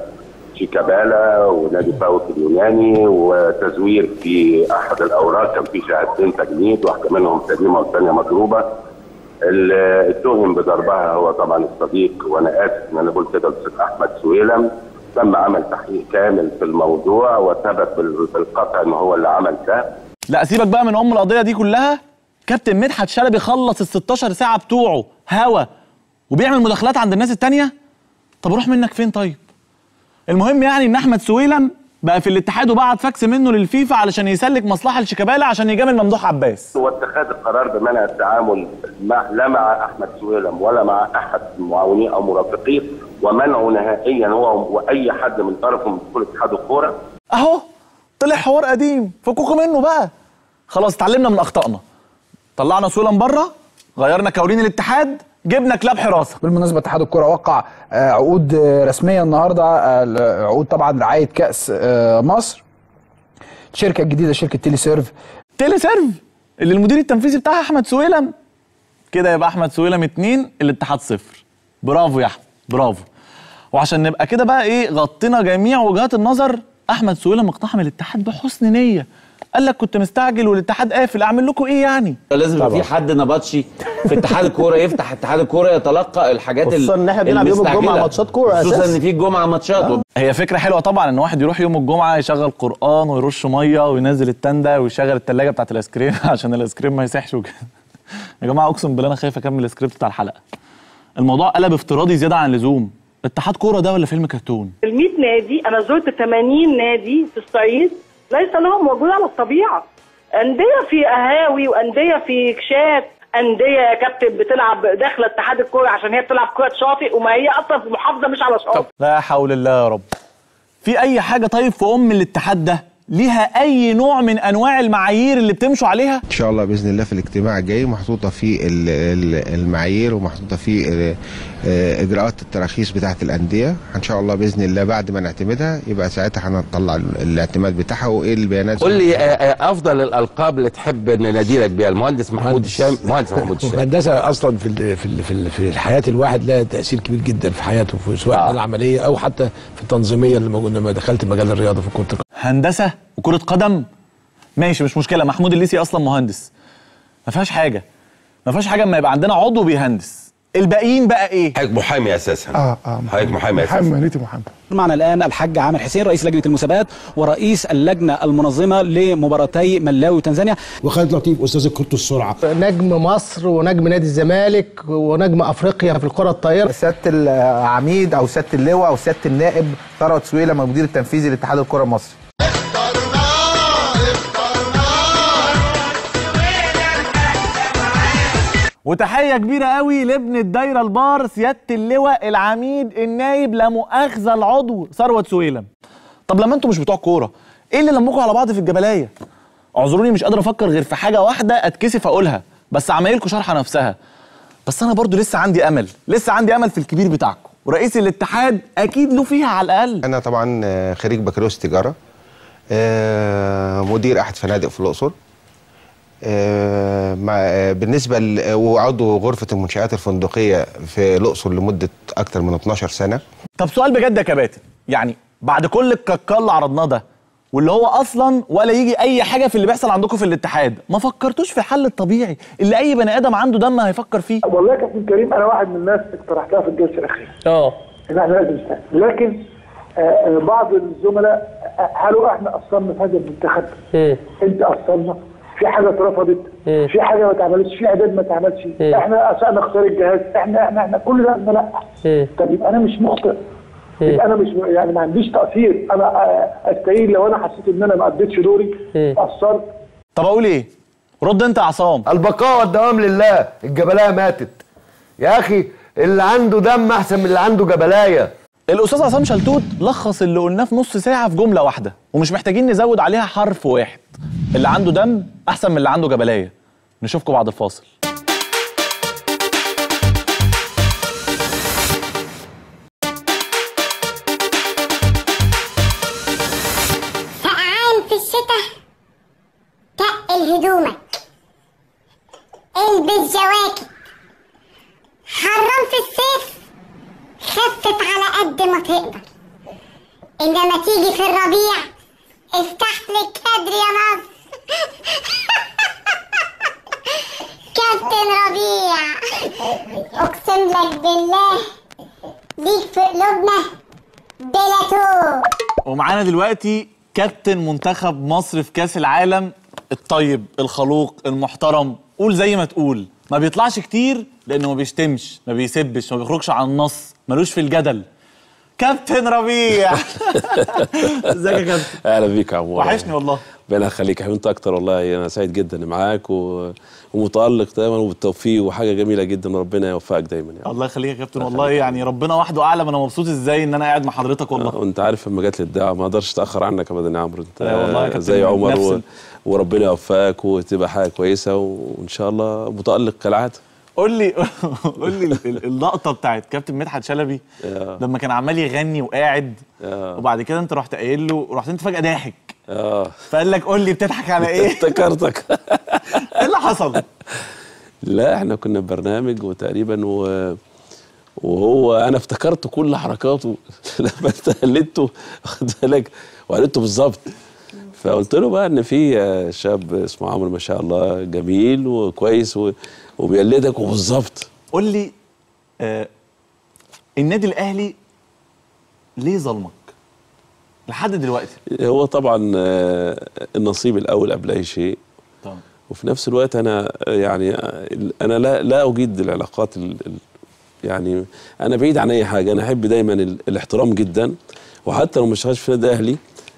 شيكابالا ونادي فاوك اليوناني وتزوير في احد الاوراق، كان في شهادتين تجنيد، واحده منهم سليمه والثانيه مضروبه. اللي اتهم بضربها هو طبعا الصديق، وانا اسف ان انا بقول كده، الاستاذ احمد سويلم. تم عمل تحقيق كامل في الموضوع وثبت بالقطع ان هو اللي عمل ده. لا سيبك بقى من ام القضيه دي كلها. كابتن مدحت شلبي خلص ال ستاشر ساعه بتوعه هوا وبيعمل مداخلات عند الناس التانيه. طب روح منك فين طيب؟ المهم يعني ان احمد سويلم بقى في الاتحاد وبعت فاكس منه للفيفا علشان يسلك مصلحه لشيكابالا عشان يجامل ممدوح عباس. واتخاذ القرار بمنع التعامل مع لا مع احمد سويلم ولا مع احد معاونيه او مرافقيه، ومنعه نهائيا هو واي حد من طرفه من دخول اتحاد الكوره. اهو طلع حوار قديم، فكوكوا منه بقى. خلاص اتعلمنا من اخطائنا. طلعنا سويلم بره، غيرنا كورين الاتحاد، جبنا كلاب حراسه. بالمناسبه اتحاد الكره وقع عقود رسميه النهارده، عقود طبعا رعايه كاس مصر. الشركه الجديده شركه تيلي سيرف. تيلي سيرف اللي المدير التنفيذي بتاعها احمد سويلم. كده يبقى احمد سويلم اتنين الاتحاد صفر. برافو يا احمد، برافو. وعشان نبقى كده بقى ايه غطينا جميع وجهات النظر، احمد سويلم اقتحم الاتحاد بحسن نيه. قال لك كنت مستعجل والاتحاد قافل، اعمل لكم ايه يعني؟ لازم يبقى في حد نبطشي في اتحاد الكوره يفتح اتحاد الكوره يتلقى الحاجات خصوصا ان احنا بنلعب يوم الجمعه ماتشات كوره اساسا، خصوصا ان في الجمعه ماتشات. آه. هي فكره حلوه طبعا ان واحد يروح يوم الجمعه يشغل قران ويرش ميه وينزل التنده ويشغل الثلاجه بتاعت الايس كريم عشان الايس كريم ما يسيحش وكده. يا جماعه اقسم بالله انا خايف اكمل السكريبت بتاع الحلقه. الموضوع قلب افتراضي زياده عن اللزوم. اتحاد كوره ده ولا فيلم كرتون؟ ال مية نادي انا زرت ثمانين نادي في الصعيد ليس لهم وجود على الطبيعه. انديه في قهاوي وانديه في كشات، انديه يا كابتن بتلعب داخل اتحاد الكوره عشان هي بتلعب كره شاطئ وما هي اصلا في محافظه مش على شاطئ. لا حول الله يا رب. في اي حاجه طيب في ام الاتحاد ده ليها اي نوع من انواع المعايير اللي بتمشوا عليها؟ ان شاء الله باذن الله في الاجتماع الجاي محطوطه فيه المعايير ومحطوطه فيه اجراءات التراخيص بتاعه الانديه. ان شاء الله باذن الله بعد ما نعتمدها يبقى ساعتها هنطلع الاعتماد بتاعها وايه البيانات. قول لي افضل الالقاب اللي تحب ننادي لك بيها. المهندس محمود الشام. مهندس محمود الشام. الهندسه اصلا في في في, في حياه الواحد لها تاثير كبير جدا في حياته، في سواء آه. العمليه او حتى في التنظيميه اللي موجوده لما دخلت مجال الرياضه في كره القدم. هندسه وكره قدم ماشي مش مشكله. محمود الليثي اصلا مهندس، ما فيهاش حاجه، ما فيهاش حاجه اما يبقى عندنا عضو بيهندس. الباقيين بقى ايه؟ حضرتك محامي اساسا. اه اه حضرتك محامي اساسا. محامي مهنتي محامي. معنا الان الحاج عامر حسين رئيس لجنه المسابقات ورئيس اللجنه المنظمه لمباراتي ملاوي وتنزانيا. وخالد لطيف استاذ كره السرعه. نجم مصر ونجم نادي الزمالك ونجم افريقيا في الكره الطايره. سياده العميد او سياده اللواء او سياده النائب ثروت سويلم المدير التنفيذي لاتحاد الكره المصري. وتحيه كبيره قوي لابن الدايره البار سياده اللواء العميد النايب لا مؤاخذه العضو ثروت سويلم. طب لما انتوا مش بتوع كوره ايه اللي لمكم على بعض في الجبلايه؟ اعذروني مش قادر افكر غير في حاجه واحده اتكسف اقولها، بس عمايلكم شرحه نفسها. بس انا برضو لسه عندي امل، لسه عندي امل في الكبير بتاعكم، ورئيس الاتحاد اكيد له فيها على الاقل. انا طبعا خريج بكالوريوس تجاره، مدير احد فنادق في الاقصر، مع بالنسبه ل... وعضو غرفه المنشآت الفندقيه في الاقصر لمده اكتر من اتناشر سنه. طب سؤال بجد يا كباتن، يعني بعد كل الكاكال اللي عرضناه ده واللي هو اصلا ولا يجي اي حاجه في اللي بيحصل عندكم في الاتحاد، ما فكرتوش في الحل الطبيعي اللي اي بني ادم عنده دم هيفكر فيه؟ والله يا كابتن كريم انا واحد من الناس اقترحتها في الجلسه الاخيره. اه ان احنا لازم نستعمل، لكن آه بعض الزملاء قالوا احنا قصرنا في هذا المنتخب. انت قصرنا في حاجه اترفضت، في حاجه ما اتعملتش، في اعداد ما اتعملش، احنا اسأنا اختار الجهاز، احنا احنا احنا كل ده لا. طب يبقى انا مش مخطئ، يبقى انا مش يعني ما عنديش تقصير، انا استقيل لو انا حسيت ان انا ما اديتش دوري قصرت. طب اقول ايه؟ رد انت يا عصام. البقاء والدوام لله. الجبلايه ماتت يا اخي، اللي عنده دم احسن من اللي عنده جبلايه. الاستاذ عصام شلتوت لخص اللي قلناه في نص ساعه في جمله واحده، ومش محتاجين نزود عليها حرف واحد. اللي عنده دم احسن من اللي عنده جبلايه. نشوفكم بعد الفاصل. سقعان في الشتاء تقل هدومك، البس جواكت. حرام في الصيف خفف على قد ما تقدر، انما تيجي في الربيع افتح لك كادر يا مصر. كابتن ربيع اقسم لك بالله ليك في قلوبنا بلا توب. ومعانا دلوقتي كابتن منتخب مصر في كاس العالم، الطيب الخلوق المحترم، قول زي ما تقول، ما بيطلعش كتير لانه ما بيشتمش ما بيسبش ما بيخرجش عن النص، ملوش في الجدل. كابتن ربيع. ازيك يا كابتن؟ اهلا بيك يا عمور. وحشني والله. ربنا يخليك يا حبيبي، انت اكتر والله. انا سعيد جدا اني معاك و... ومتالق دايما وبالتوفيق، وحاجه جميله جدا، ربنا يوفقك دايما يعني. الله يخليك يا كابتن والله، يعني ربنا وحده اعلم انا مبسوط ازاي ان انا قاعد مع حضرتك والله. وانت عارف لما جات لي الدعوه ما اقدرش اتاخر عنك ابدا يا عمرو. انت والله يا كابتن زي عمر و... وربنا يوفقك وتبقى حاجه كويسه، وان شاء الله متالق كالعاده. قول لي قول لي اللقطه بتاعت كابتن مدحت شلبي لما كان عمال يغني وقاعد، وبعد كده انت رحت قايل له، رحت انت فجاه ضاحك. اه فقال لك قول لي بتضحك على ايه؟ افتكرتك. ايه اللي حصل؟ لا احنا كنا في برنامج وتقريبا و... وهو انا افتكرت كل حركاته لما قلدته واخد بالك وقلدته بالظبط. فقلت له بقى ان في شاب اسمه عمرو ما شاء الله جميل وكويس و... وبيقلدك وبالظبط. قول لي آه النادي الاهلي ليه ظلمك لحد دلوقتي؟ هو طبعا آه النصيب الاول قبل اي شيء. طبعا. وفي نفس الوقت انا يعني انا لا لا اجيد العلاقات ال... يعني انا بعيد عن اي حاجه، انا احب دايما ال... الاحترام جدا، وحتى لو ما اشتغلش في النادي الاهلي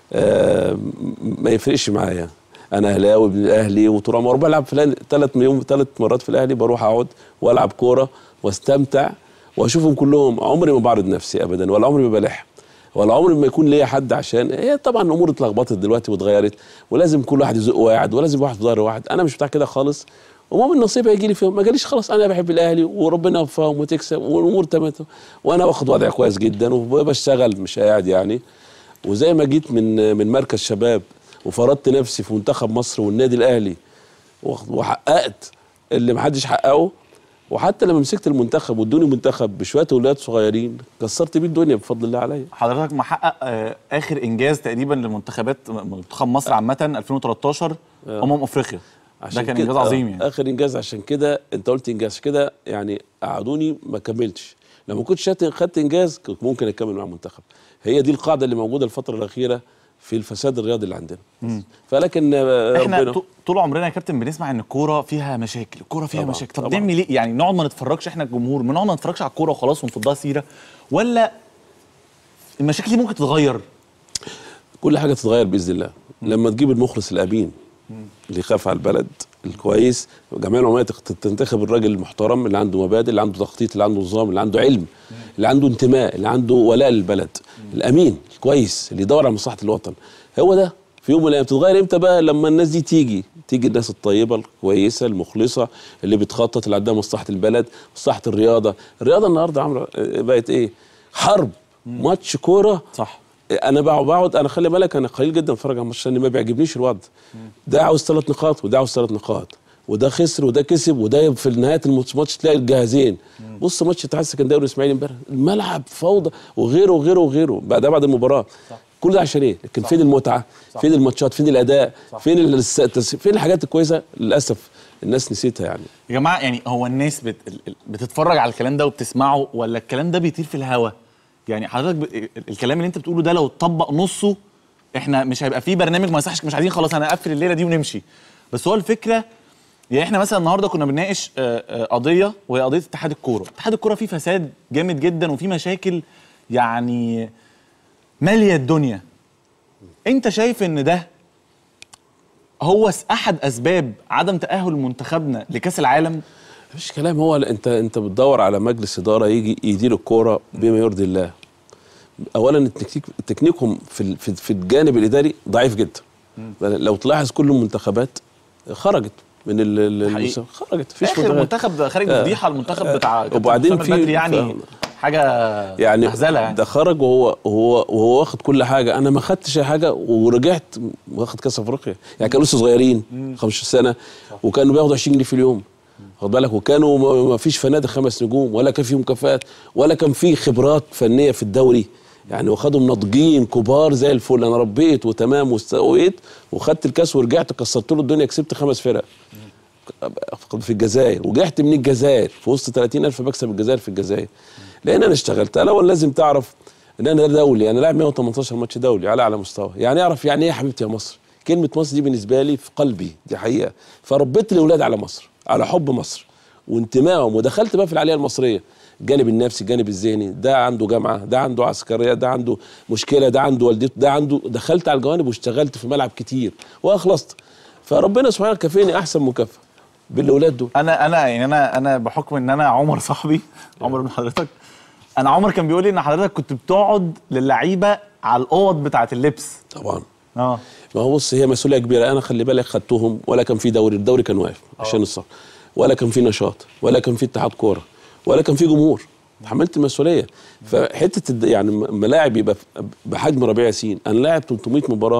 آه ما يفرقش معايا. انا اهلاوي ابن الاهلي وطول عمري بلعب في ثلاث يوم ثلاث مرات في الاهلي، بروح اقعد والعب كوره واستمتع واشوفهم كلهم. عمري ما بعرض نفسي ابدا، ولا عمري ما بلح، ولا عمري ما يكون ليا حد، عشان هي طبعا الامور اتلخبطت دلوقتي واتغيرت، ولازم كل واحد يزق واحد، ولازم واحد في ظهر واحد. انا مش بتاع كده خالص، ومهم النصيب هيجي لي فيهم، ما جاليش خلاص انا بحب الاهلي وربنا يوفقهم وتكسب والامور تمام، وانا واخد وضعي كويس جدا وبشتغل مش قاعد يعني. وزي ما جيت من من مركز شباب وفرضت نفسي في منتخب مصر والنادي الاهلي وحققت اللي محدش حققه، وحتى لما مسكت المنتخب وادوني منتخب بشويه اولاد صغيرين كسرت بيه الدنيا بفضل الله عليا. حضرتك محقق آه اخر انجاز تقريبا للمنتخبات، منتخب مصر عامه ألفين وتلتاشر امم افريقيا، ده كان انجاز عظيم يعني. اخر انجاز، عشان كده انت قلت انجاز كده يعني قعدوني ما كملتش. لما كنتش خدت انجاز كنت ممكن اكمل مع المنتخب. هي دي القاعده اللي موجوده الفتره الاخيره في الفساد الرياضي اللي عندنا. مم. فلكن احنا ربنا طول عمرنا يا كابتن بنسمع ان الكوره فيها مشاكل، الكوره فيها طبعًا مشاكل. طب نعمل ايه؟ يعني نقعد ما نتفرجش احنا الجمهور، بنقعد ما نتفرجش على الكوره وخلاص ونفضها سيره، ولا المشاكل دي ممكن تتغير؟ كل حاجه تتغير باذن الله. مم. لما تجيب المخلص الامين اللي يخاف على البلد الكويس، جميع العلماء تنتخب الراجل المحترم اللي عنده مبادئ، اللي عنده تخطيط، اللي عنده نظام، اللي عنده علم، مم. اللي عنده انتماء، اللي عنده ولاء للبلد، مم. الامين الكويس اللي يدور على مصلحه الوطن. هو ده. في يوم من الايام تتغير امتى بقى؟ لما الناس دي تيجي تيجي الناس الطيبه الكويسه المخلصه اللي بتخطط، اللي عندها مصلحه البلد، مصلحه الرياضه. الرياضه النهارده عامله بقت ايه؟ حرب. مم. ماتش كوره. صح. انا بقعد انا خلي بالك انا قليل جدا اتفرج على الماتش لان ما بيعجبنيش الوضع. ده عاوز ثلاث نقاط وده عاوز ثلاث نقاط، وده خسر وده كسب، وده في نهايه الماتش تلاقي الجهازين. بص ماتش اتحاد السكندري والاسماعيلي امبارح، الملعب فوضى وغيره وغيره وغيره. بعد ده بعد المباراه. صح. كل ده عشان ايه؟ لكن فين المتعه؟ صح. فين الماتشات؟ فين الاداء؟ صح. فين الس... فين الحاجات الكويسه؟ للاسف الناس نسيتها يعني. يا جماعه يعني هو الناس بت... بتتفرج على الكلام ده وبتسمعه، ولا الكلام ده بيطير في الهوا؟ يعني حضرتك ب... الكلام اللي انت بتقوله ده لو اتطبق نصه احنا مش هيبقى فيه برنامج ما يصحش، مش عايزين خلاص انا اقفل الليله دي ونمشي. بس هو الفكره يعني احنا مثلا النهارده كنا بنناقش قضيه، وهي قضيه اتحاد الكوره. اتحاد الكوره فيه فساد جامد جدا وفيه مشاكل يعني ماليه الدنيا. انت شايف ان ده هو احد اسباب عدم تاهل منتخبنا لكاس العالم؟ مفيش كلام. هو انت انت بتدور على مجلس اداره يجي يدير الكوره بما يرضي الله. اولا التكنيك تكنيكهم في في الجانب الاداري ضعيف جدا. لو تلاحظ كل المنتخبات خرجت من المسابقه، خرجت مفيش اخر منتخب خارج بفضيحه. المنتخب بتاع وبعدين في يعني حاجه يعني مهزله يعني. ده خرج وهو هو وهو واخد كل حاجه. انا ما خدتش اي حاجه ورجعت واخد كاس افريقيا. يعني كانوا لسه صغيرين خمستاشر سنه وكانوا بياخدوا عشرين جنيه في اليوم، خد بالك، وكانوا ما فيش فنادق خمس نجوم ولا كان في مكافآت ولا كان في خبرات فنيه في الدوري. يعني واخدهم ناضجين كبار زي الفل. انا ربيت وتمام واستويت وخدت الكاس ورجعت كسرت له الدنيا، كسبت خمس فرق في الجزائر، ورجعت من الجزائر في وسط ثلاثين ألف بكسب الجزائر في الجزائر. لان انا اشتغلت. الاول لازم تعرف ان انا دولي، انا لاعب مية وتمنتاشر ماتش دولي على اعلى مستوى. يعني اعرف يعني ايه يا حبيبتي يا مصر. كلمه مصر دي بالنسبه لي في قلبي، دي حقيقه. فربيت الاولاد على مصر، على حب مصر وانتمائهم، ودخلت بقى في العاليه المصريه. الجانب النفسي، الجانب الذهني، ده عنده جامعه، ده عنده عسكريه، ده عنده مشكله، ده عنده والدته، ده عنده. دخلت على الجوانب واشتغلت في ملعب كتير واخلصت. فربنا سبحانه كفيني احسن مكافاه بالاولاد دول. انا انا يعني انا انا بحكم ان انا عمر صاحبي عمر من حضرتك، انا عمر كان بيقول لي ان حضرتك كنت بتقعد للعيبه على الاوض بتاعه اللبس. طبعا. اه ما هو بص هي مسؤوليه كبيره. انا خلي بالك خدتهم ولا كان في دوري، الدوري كان واقف عشان الصف، ولا كان في نشاط، ولا كان في اتحاد كوره، ولا كان في جمهور. تحملت المسؤوليه. فحته يعني ملاعب يبقى بحجم ربيع ياسين، انا لاعب ثلاثمية مباراه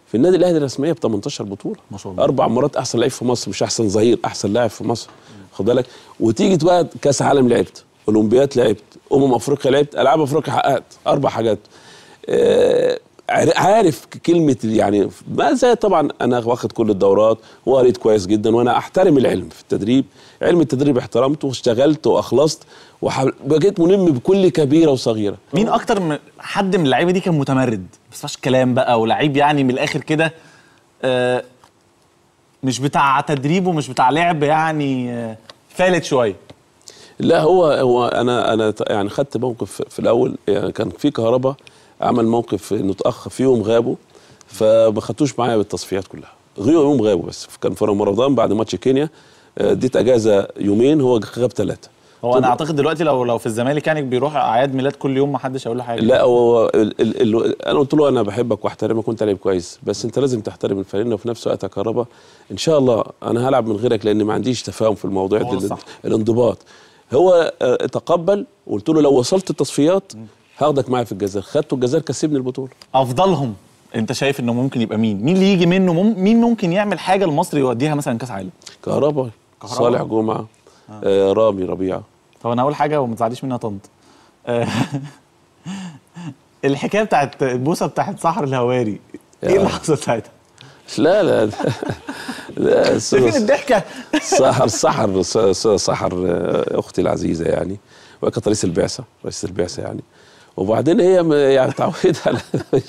في النادي الاهلي رسميه ب تمنتاشر بطوله ما شاء الله. اربع مرات احسن لعيب في مصر، مش احسن ظهير، احسن لاعب في مصر. خد بالك، وتيجي بقى كاس عالم لعبت، اولمبياد لعبت، امم افريقيا لعبت، العاب افريقيا حققت اربع حاجات. آه عارف كلمه يعني ما زي طبعا انا واخد كل الدورات وقريت كويس جدا، وانا احترم العلم في التدريب، علم التدريب احترمته واشتغلت واخلصت وبقيت ملم بكل كبيره وصغيره. مين اكتر من حد من اللعيبه دي كان متمرد بس فاش كلام بقى ولعيب يعني من الاخر كده آه مش بتاع تدريب ومش بتاع لعب يعني آه فالت شويه؟ لا هو هو انا انا يعني خدت موقف في الاول، يعني كان في كهرباء عمل موقف انه اتاخر في يوم غابوا فما خدتوش معايا بالتصفيات كلها، غيروا يوم غابوا بس كان في رمضان بعد ماتش كينيا، اديت اجازه يومين هو غاب ثلاثه. هو انا اعتقد دلوقتي لو لو في الزمالك يعني بيروح اعياد ميلاد كل يوم ما حدش هيقول له حاجه. لا هو ال ال ال انا قلت له انا بحبك واحترمك وانت لعيب كويس، بس انت لازم تحترم الفريق وفي نفس الوقت يا كهربا ان شاء الله انا هلعب من غيرك لان ما عنديش تفاهم في الموضوع ده الانضباط. هو تقبل وقلت له لو وصلت التصفيات هاخدك معايا في الجزائر، خدته الجزائر كسبني البطوله. افضلهم انت شايف انه ممكن يبقى مين؟ مين اللي يجي منه مم... مين ممكن يعمل حاجه لمصر يوديها مثلا كاس عالم؟ كهربا، صالح جمعه، آه. آه رامي ربيعه. طب انا هقول حاجه وما تزعليش منها طنط. آه الحكايه بتاعت البوسه بتاعت سحر الهواري ايه اللي حصل ساعتها؟ لا لا لا فين الضحكه؟ سحر سحر سحر اختي العزيزه يعني، وكانت رئيس البعثه رئيس البعثه يعني، وبعدين هي يعني تعودت على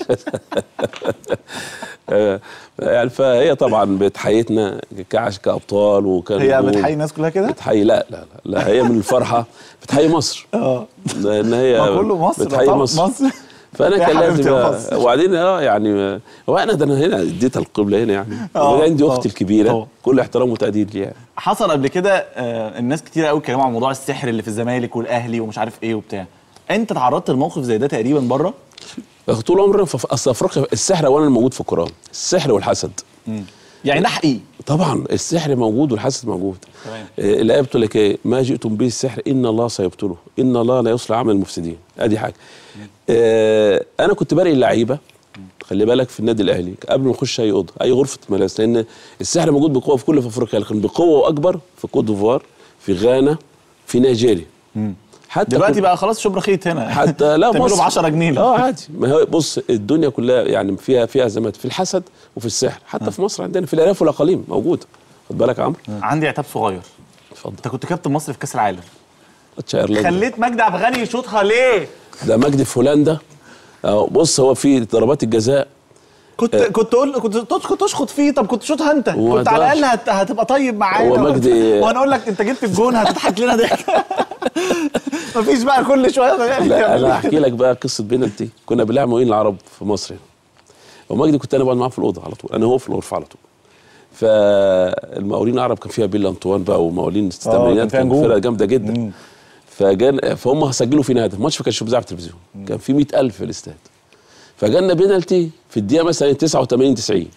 يعني فهي طبعا بتحييتنا كعش كابطال وكان هي بتحيي الناس كلها كده؟ بتحيي لا لا لا هي من الفرحه بتحيي مصر. اه لان هي كله مصر بتحيي مصر, مصر. فانا كان لازم وبعدين اه يعني وانا ده انا هنا اديتها القبله هنا يعني، وعندي اختي الكبيره أوه. كل احترام وتقدير ليها. حصل قبل كده آه الناس كتير قوي اتكلموا عن موضوع السحر اللي في الزمالك والاهلي ومش عارف ايه وبتاع، انت تعرضت لموقف زي ده تقريبا بره؟ طول عمرنا في اصل افريقيا السحر اولا موجود في القران، السحر والحسد. امم يعني ده حقيقي طبعا، السحر موجود والحسد موجود. تمام. آه الايه بتقول لك ايه؟ ما جئتم به السحر ان الله سيبطله، ان الله لا يصلح عمل المفسدين. ادي حاجه. آه انا كنت برقي اللعيبه خلي بالك في النادي الاهلي قبل ما نخش اي اوضه اي غرفه ملابس، لان السحر موجود بقوه في كل في افريقيا، لكن بقوه واكبر في كوت ديفوار، في غانا، في نيجيريا. امم حتى دلوقتي بقى خلاص شبرا خيط هنا حتى لا تعملوا ب عشرة جنيه. اه عادي، ما هو بص الدنيا كلها يعني فيها فيها ازمات في الحسد وفي السحر، حتى م. في مصر عندنا في الارياف والاقاليم موجود. خد بالك يا عمرو. عندي عتاب صغير. اتفضل. انت كنت كابتن مصر في كاس العالم، خليت مجدي عبد الغني يشوطها ليه؟ ده مجدي في هولندا. اه بص هو في ضربات الجزاء كنت آه. كنت اقول كنت كنت اشخط فيه، طب كنت شوطها انت، كنت على الاقل هت... هتبقى طيب معايا. هو مجدي وهنقول لك انت جبت الجون هتضحك لنا ضحك. مفيش بقى كل شويه. لا انا هحكي لك بقى قصه بينالتي، كنا بنلعب مقاولين العرب في مصر هنا، ومجدي كنت انا بقعد معاه في الاوضه على طول، انا هو في الغرفه على طول. فالمقاولين العرب كان فيها بيل انطوان بقى ومقاولين الثمانينات، كان فرقه جامده جدا. مم. فجان فهم سجلوا فينا هدف، الماتش ما كانش بيذاع في التلفزيون، كان في مئة ألف في الاستاد. فجالنا بينالتي في الدقيقه مثلا تسعة وثمانين تسعين،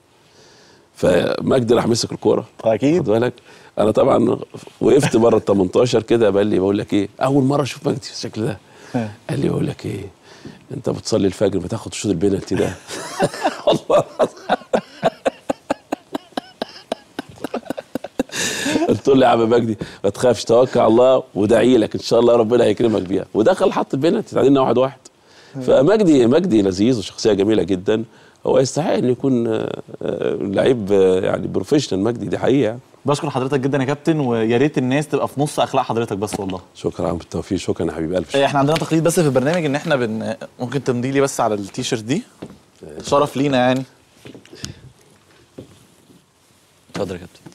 فمجدي راح مسك الكوره اكيد خد بالك. انا طبعا وقفت بره ال تمنتاشر كده، قال لي بقول لك ايه، اول مره اشوف مجدي بالشكل ده. قال لي بقول لك ايه، انت بتصلي الفجر بتاخد شوط البينالتي ده. والله قلت له يا عم مجدي ما تخافش، توكل على الله وادعي لك ان شاء الله ربنا هيكرمك بيها. ودخل حط البينالتي، تعادلنا واحد واحد. فمجدي مجدي لذيذ وشخصيه جميله جدا، هو يستحق ان يكون لعيب يعني بروفيشنال. مجدي دي حقيقه يعني. بشكر حضرتك جدا يا كابتن، ويا ريت الناس تبقى في نص اخلاق حضرتك بس والله. شكرا عم بالتوفيق، شكرا يا حبيبي الف شكرا. احنا عندنا تقليد بس في البرنامج ان احنا بن... ممكن تمضي لي بس على التيشيرت دي، شرف لينا يعني. اتفضل يا كابتن.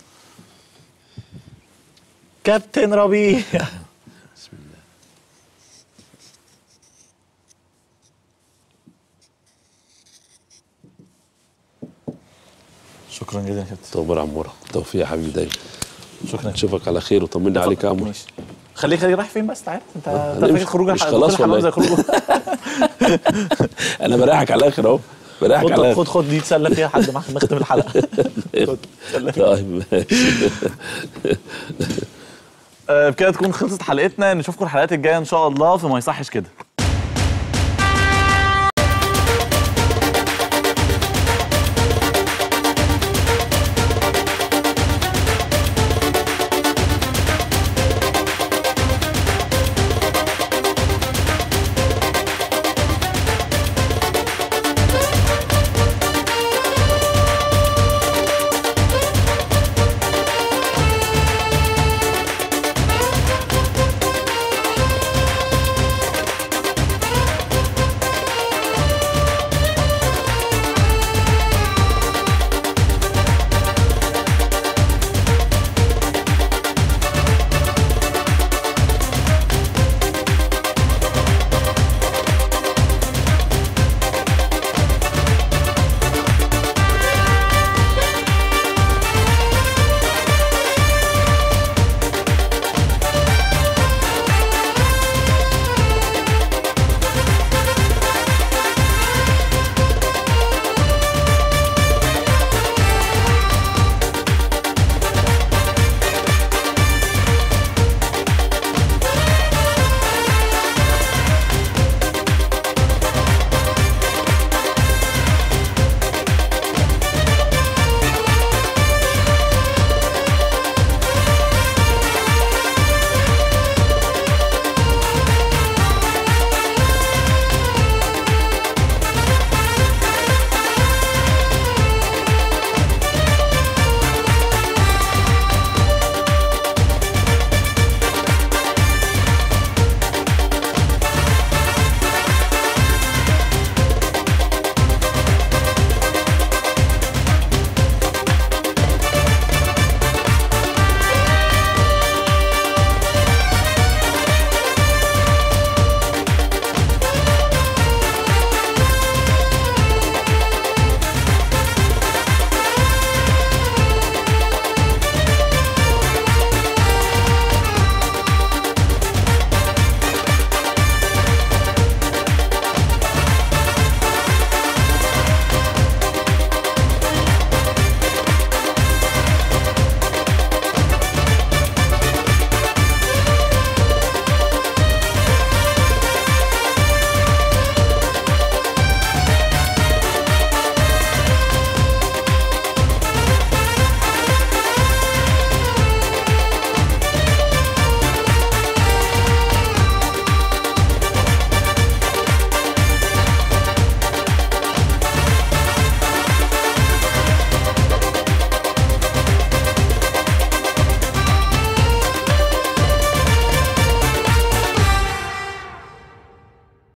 كابتن ربيع. بسم الله. شكرا جدا يا كابتن. طول عمرك توفيق يا حبيبي دايما. شكرا. اشوفك على خير وطمنا عليك يا عمرو. خليك خليك رايح فين بس تعال انت انت خروج مش خلاص ولا زي خروج. انا بريحك على الاخر اهو، بريحك على الاخر. خد خد دي تسلى فيها لحد ما نختم الحلقه. طيب ماشي. بكده تكون خلصت حلقتنا، نشوفكم الحلقات الجايه ان شاء الله في ما يصحش كده.